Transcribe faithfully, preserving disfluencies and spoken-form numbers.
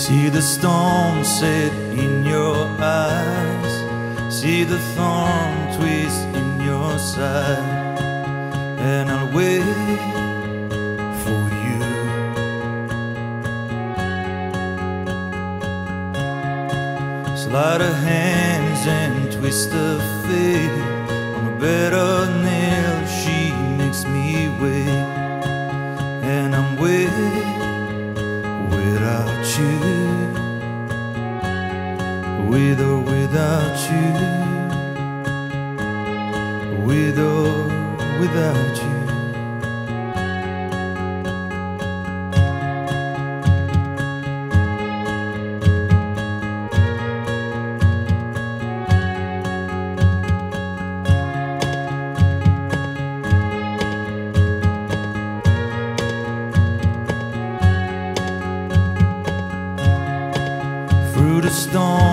See the storm set in your eyes, see the thorn twist in your side, and I'll wait for you. Sleight of hands and twist of fate, on a bed of nails she makes me wait, and I'm waiting without you, with or without you, with or without you. Through the storm